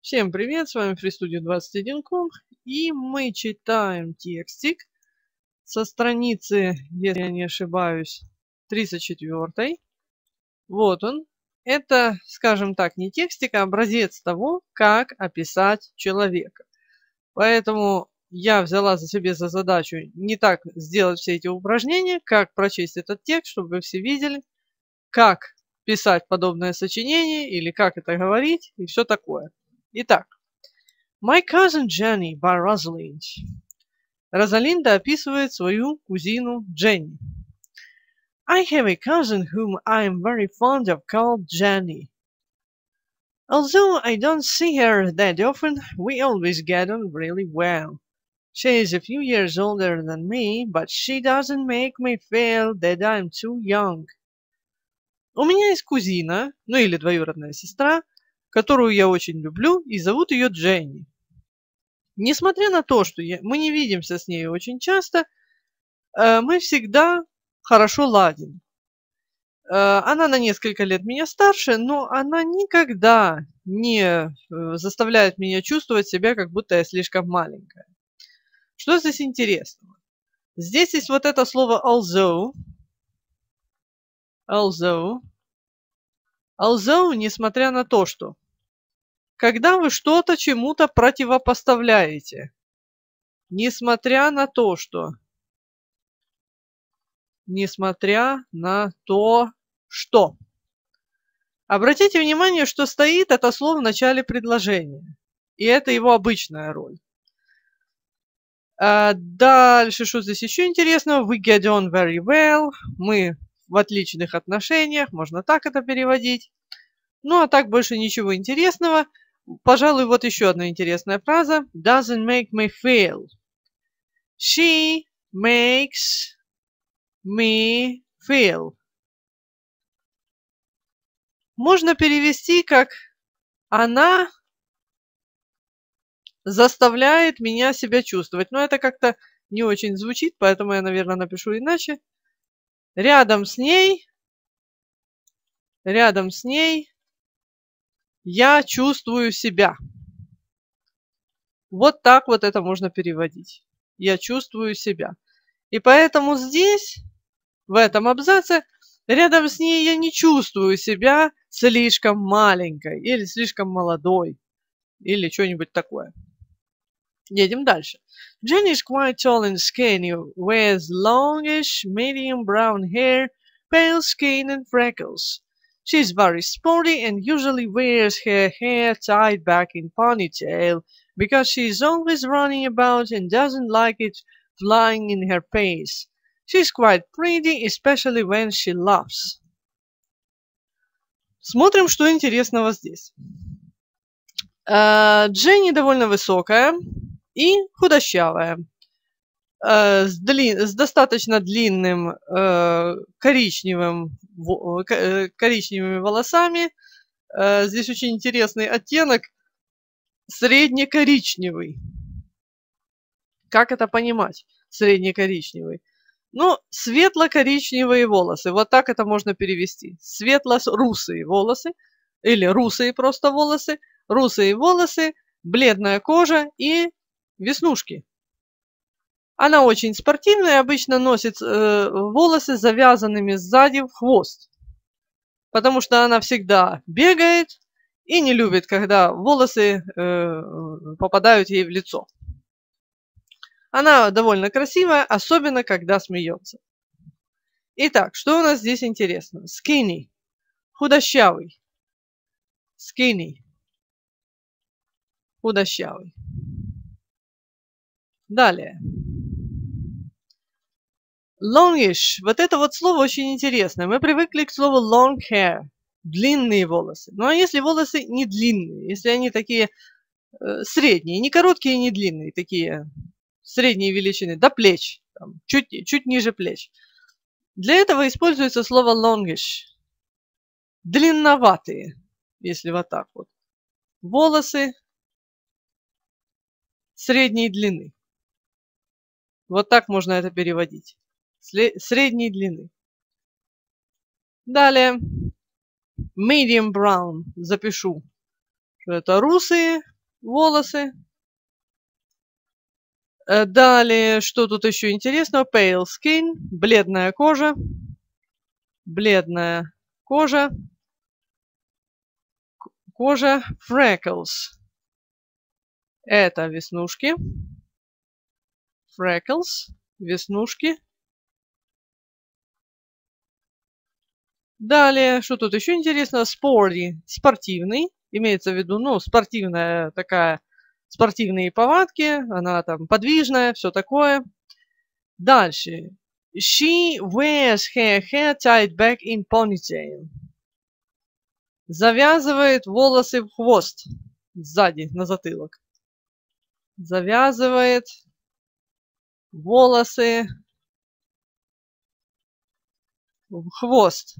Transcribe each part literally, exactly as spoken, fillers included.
Всем привет, с вами FreeStudio двадцать один точка ком, и мы читаем текстик со страницы, если я не ошибаюсь, тридцать четвёртой. Вот он. Это, скажем так, не текстик, а образец того, как описать человека. Поэтому я взяла за себе за задачу не так сделать все эти упражнения, как прочесть этот текст, чтобы вы все видели, как писать подобное сочинение или как это говорить и все такое. Итак. My cousin Jenny by Rosalind. Розалинда описывает свою кузину Дженни. I have a cousin whom I am very fond of called Jenny. Although I don't see her that often, we always get on really well. She is a few years older than me, but she doesn't make me feel that I'm too young. У меня есть кузина, ну или двоюродная сестра, которую я очень люблю, и зовут ее Дженни. Несмотря на то, что я, мы не видимся с ней очень часто, э, мы всегда хорошо ладим. Э, она на несколько лет меня старше, но она никогда не э, заставляет меня чувствовать себя, как будто я слишком маленькая. Что здесь интересного? Здесь есть вот это слово although. Although. Although, несмотря на то, что когда вы что-то чему-то противопоставляете, несмотря на то, что несмотря на то, что. Обратите внимание, что стоит это слово в начале предложения. И это его обычная роль. А дальше, что здесь еще интересного? We get on very well. Мы в отличных отношениях. Можно так это переводить. Ну, а так больше ничего интересного. Пожалуй, вот еще одна интересная фраза. Doesn't make me feel. She makes me feel. Можно перевести как «она заставляет меня себя чувствовать». Но это как-то не очень звучит, поэтому я, наверное, напишу иначе. Рядом с ней, рядом с ней я чувствую себя. Вот так вот это можно переводить. Я чувствую себя. И поэтому здесь, в этом абзаце, рядом с ней я не чувствую себя слишком маленькой или слишком молодой или что-нибудь такое. Едем дальше. Jenny is quite tall and skinny, with longish, medium brown hair, pale skin and freckles. She is very sporty and usually wears her hair tied back in ponytail because she is always running about and doesn't like it flying in her face. She is quite pretty, especially when she laughs. Смотрим, что интересного здесь. Дженни довольно высокая и худощавая, с, дли... с достаточно длинным э, коричневым, э, коричневыми волосами. Э, здесь очень интересный оттенок, среднекоричневый. Как это понимать, среднекоричневый? Ну, светло-коричневые волосы, вот так это можно перевести. Светло-русые волосы, или русые просто волосы, русые волосы, бледная кожа и веснушки. Она очень спортивная, обычно носит э, волосы завязанными сзади в хвост. Потому что она всегда бегает и не любит, когда волосы э, попадают ей в лицо. Она довольно красивая, особенно когда смеется. Итак, что у нас здесь интересно? Skinny. Худощавый. Skinny. Худощавый. Далее. Longish. Вот это вот слово очень интересное. Мы привыкли к слову long hair. Длинные волосы. Ну а если волосы не длинные, если они такие э, средние, не короткие, не длинные, такие средней величины, до плеч, там, чуть, чуть ниже плеч. Для этого используется слово longish. Длинноватые, если вот так вот. Волосы средней длины. Вот так можно это переводить. Средней длины. Далее. Medium brown. Запишу, что это русые, волосы. Далее, что тут еще интересного? Pale skin, бледная кожа. Бледная кожа. Кожа. Freckles. Это веснушки. Freckles. Веснушки. Далее, что тут еще интересно? Sporty. Спортивный. Имеется в виду, ну, спортивная такая, спортивные повадки. Она там подвижная, все такое. Дальше. She wears her hair tied back in ponytail. Завязывает волосы в хвост. Сзади, на затылок. Завязывает волосы в хвост.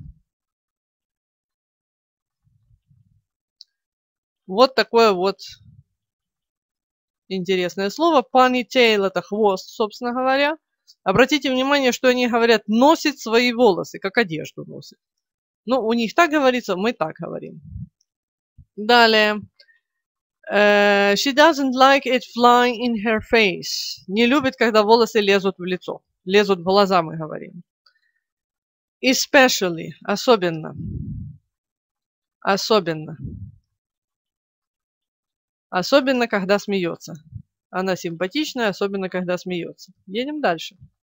Вот такое вот интересное слово. Ponytail – это хвост, собственно говоря. Обратите внимание, что они говорят «носит свои волосы», как одежду носит. Ну, у них так говорится, мы так говорим. Далее. Uh, she doesn't like it flying in her face. Не любит, когда волосы лезут в лицо. Лезут в глаза, мы говорим. Especially. Особенно. Особенно. Особенно, когда смеется. Она симпатичная, особенно, когда смеется. Едем дальше.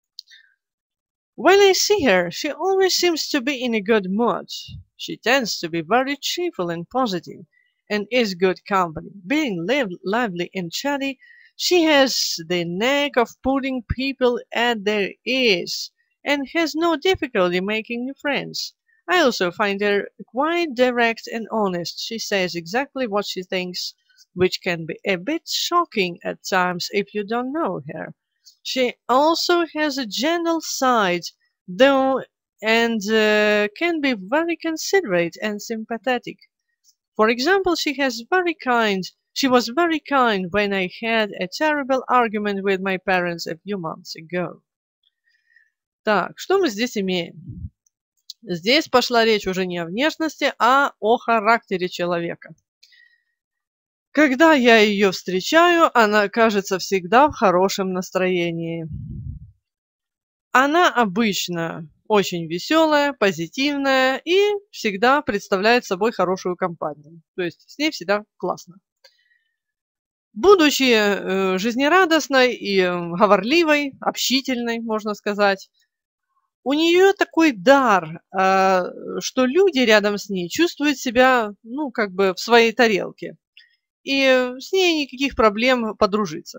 When I see her, she always seems to be in a good mood. She tends to be very cheerful and positive, and is good company. Being liv lively and chatty, she has the knack of putting people at their ease, and has no difficulty making new friends. I also find her quite direct and honest. She says exactly what she thinks, which can be a bit shocking at times if you don't know her. She also has a gentle side, though, and uh, can be very considerate and sympathetic. For example, she has very kind. She was very kind when I had a terrible argument with my parents a few months ago. Так, что мы здесь имеем? Здесь пошла речь уже не о внешности, а о характере человека. Когда я ее встречаю, она кажется всегда в хорошем настроении. Она обычно очень веселая, позитивная и всегда представляет собой хорошую компанию. То есть с ней всегда классно. Будучи э, жизнерадостной и говорливой, общительной, можно сказать, у нее такой дар, э, что люди рядом с ней чувствуют себя, ну, как бы в своей тарелке. И с ней никаких проблем подружиться.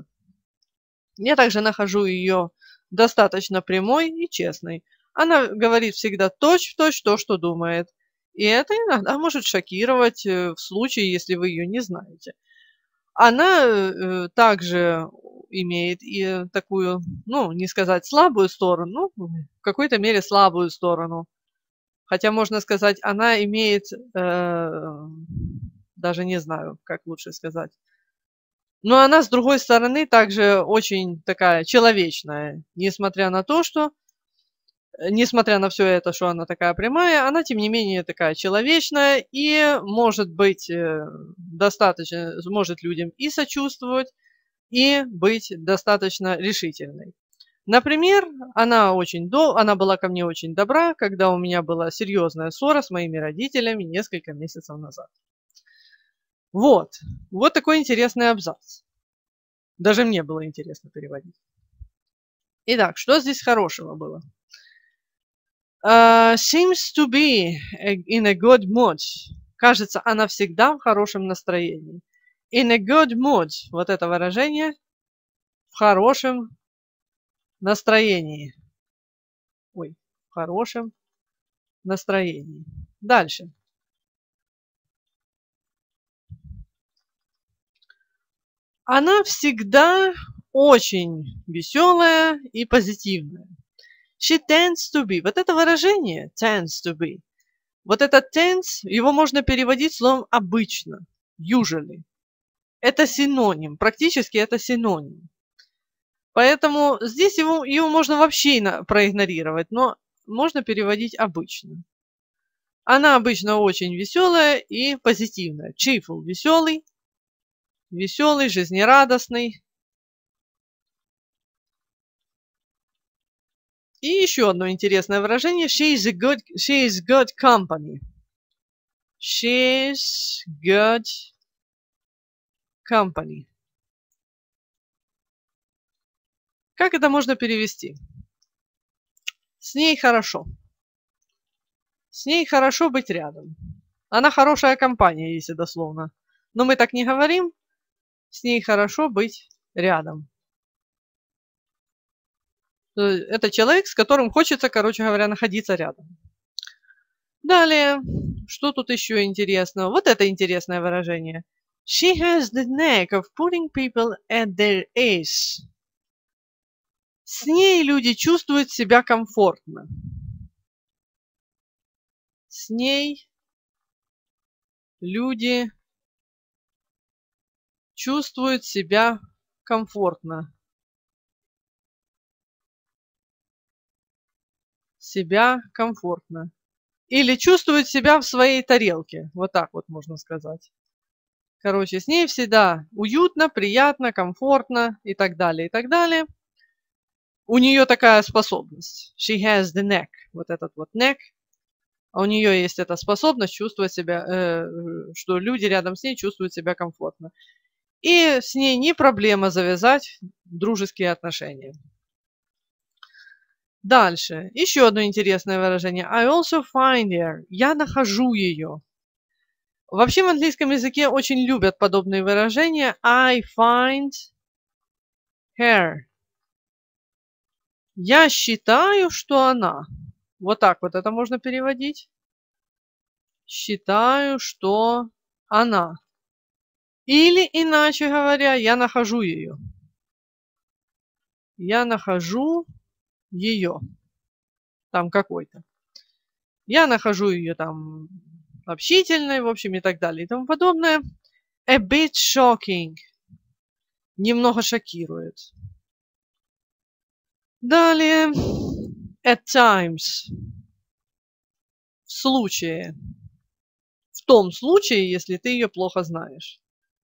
Я также нахожу ее достаточно прямой и честной. Она говорит всегда точь-в-точь то, что думает. И это иногда может шокировать в случае, если вы ее не знаете. Она э, также имеет и такую, ну, не сказать слабую сторону, ну, в какой-то мере слабую сторону. Хотя можно сказать, она имеет... Э, Даже не знаю, как лучше сказать. Но она, с другой стороны, также очень такая человечная. Несмотря на то, что... Несмотря на все это, что она такая прямая, она, тем не менее, такая человечная и может быть достаточно... Может людям и сочувствовать, и быть достаточно решительной. Например, она, очень до... она была ко мне очень добра, когда у меня была серьезная ссора с моими родителями несколько месяцев назад. Вот. Вот такой интересный абзац. Даже мне было интересно переводить. Итак, что здесь хорошего было? Uh, seems to be in a good mood. Кажется, она всегда в хорошем настроении. In a good mood. Вот это выражение. В хорошем настроении. Ой, в хорошем настроении. Дальше. Она всегда очень веселая и позитивная. She tends to be. Вот это выражение tends to be. Вот это tends, его можно переводить словом обычно. Usually. Это синоним. Практически это синоним. Поэтому здесь его, его можно вообще проигнорировать, но можно переводить обычно. Она обычно очень веселая и позитивная. Cheerful – веселый. веселый, жизнерадостный. И еще одно интересное выражение. She is a good, she is good company. She is good company. Как это можно перевести? С ней хорошо. С ней хорошо быть рядом. Она хорошая компания, если дословно. Но мы так не говорим. С ней хорошо быть рядом. Это человек, с которым хочется, короче говоря, находиться рядом. Далее, что тут еще интересного? Вот это интересное выражение. She has the knack of putting people at their ease. С ней люди чувствуют себя комфортно. С ней люди чувствуют себя комфортно. Себя комфортно. Или чувствуют себя в своей тарелке. Вот так вот можно сказать. Короче, с ней всегда уютно, приятно, комфортно и так далее, и так далее. У нее такая способность. She has the knack. Вот этот вот knack. А у нее есть эта способность чувствовать себя, э, что люди рядом с ней чувствуют себя комфортно. И с ней не проблема завязать дружеские отношения. Дальше. Еще одно интересное выражение. I also find her. Я нахожу ее. Вообще в английском языке очень любят подобные выражения. I find her. Я считаю, что она. Вот так вот это можно переводить. Считаю, что она. Или, иначе говоря, я нахожу ее. Я нахожу ее. Там какой-то. Я нахожу ее там общительной, в общем, и так далее, и тому подобное. A bit shocking. Немного шокирует. Далее. At times. В случае. В том случае, если ты ее плохо знаешь.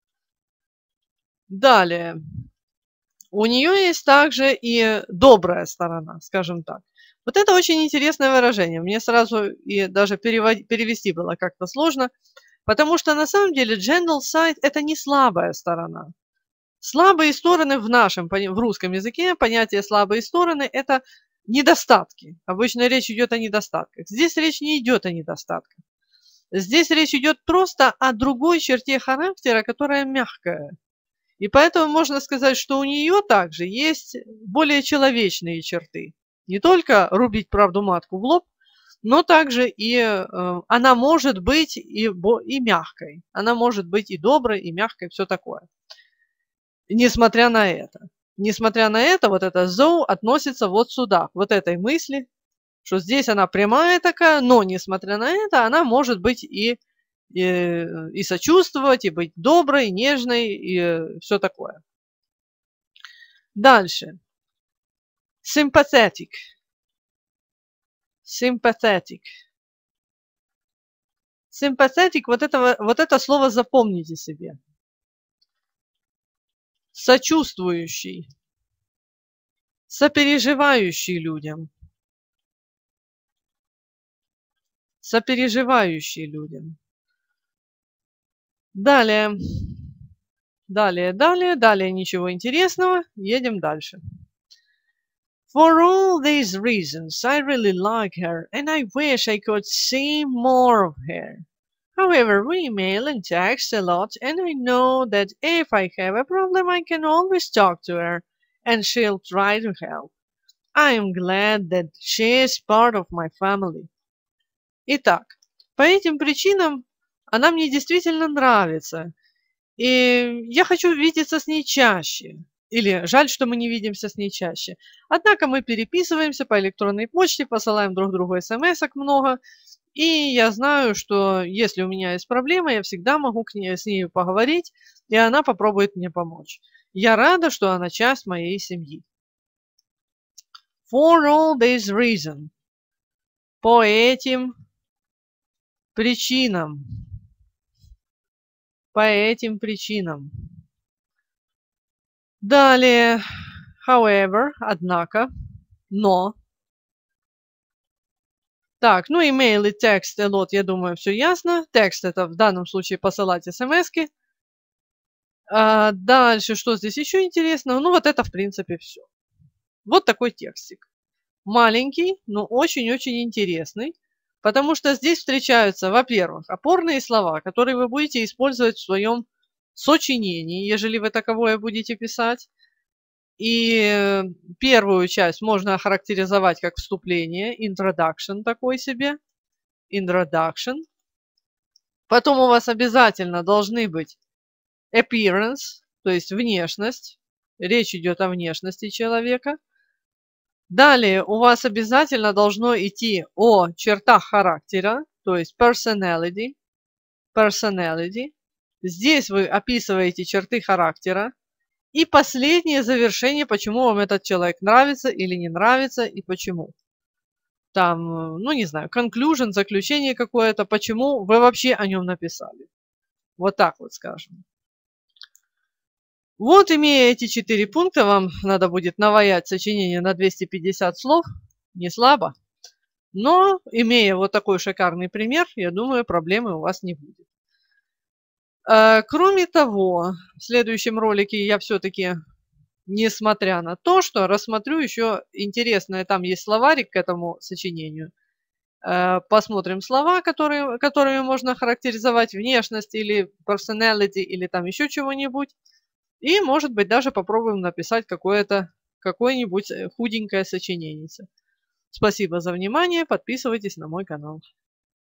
Далее. У нее есть также и добрая сторона, скажем так. Вот это очень интересное выражение. Мне сразу и даже перевод... перевести было как-то сложно, потому что на самом деле gentle side – это не слабая сторона. Слабые стороны в нашем, в русском языке, понятие слабые стороны – это недостатки. Обычно речь идет о недостатках. Здесь речь не идет о недостатках. Здесь речь идет просто о другой черте характера, которая мягкая. И поэтому можно сказать, что у нее также есть более человечные черты. Не только рубить правду матку в лоб, но также и э, она может быть и, и мягкой. Она может быть и доброй, и мягкой, все такое. Несмотря на это. Несмотря на это, вот это though относится вот сюда, к вот этой мысли, что здесь она прямая такая, но несмотря на это, она может быть и, и, и сочувствовать, и быть доброй, и нежной, и все такое. Дальше. Sympathetic. Sympathetic. Sympathetic, вот это, вот это слово запомните себе. Сочувствующий. Сопереживающий людям. Сопереживающий людям. Далее. Далее, далее, далее ничего интересного. Едем дальше. For all these reasons, I really like her, and I wish I could see more of her. However, we email and text a lot, and I know that if I have a problem, I can always talk to her, and she'll try to help. I am glad that she is part of my family. Итак, по этим причинам она мне действительно нравится, и я хочу видеться с ней чаще. Или жаль, что мы не видимся с ней чаще. Однако мы переписываемся по электронной почте, посылаем друг другу смс-ок много. И я знаю, что если у меня есть проблема, я всегда могу к ней, с ней поговорить, и она попробует мне помочь. Я рада, что она часть моей семьи. For all these reasons. По этим причинам. По этим причинам. Далее, however, однако, но. Так, ну email и текст, и lot, я думаю, все ясно. Текст это в данном случае посылать смс-ки. А дальше, что здесь еще интересного? Ну вот это в принципе все. Вот такой текстик. Маленький, но очень-очень интересный. Потому что здесь встречаются, во-первых, опорные слова, которые вы будете использовать в своем сочинении, ежели вы таковое будете писать. И первую часть можно охарактеризовать как вступление, introduction такой себе, introduction. Потом у вас обязательно должны быть appearance, то есть внешность. Речь идет о внешности человека. Далее у вас обязательно должно идти о чертах характера, то есть personality. Personality. Здесь вы описываете черты характера. И последнее завершение, почему вам этот человек нравится или не нравится и почему. Там, ну не знаю, conclusion, заключение какое-то, почему вы вообще о нем написали. Вот так вот скажем. Вот, имея эти четыре пункта, вам надо будет наваять сочинение на двести пятьдесят слов. Не слабо. Но, имея вот такой шикарный пример, я думаю, проблемы у вас не будет. Кроме того, в следующем ролике я все-таки, несмотря на то, что рассмотрю еще интересное, там есть словарик к этому сочинению. Посмотрим слова, которые, которыми можно характеризовать внешность или personality, или там еще чего-нибудь. И, может быть, даже попробуем написать какое-то, какое-нибудь худенькое сочинение. Спасибо за внимание, подписывайтесь на мой канал.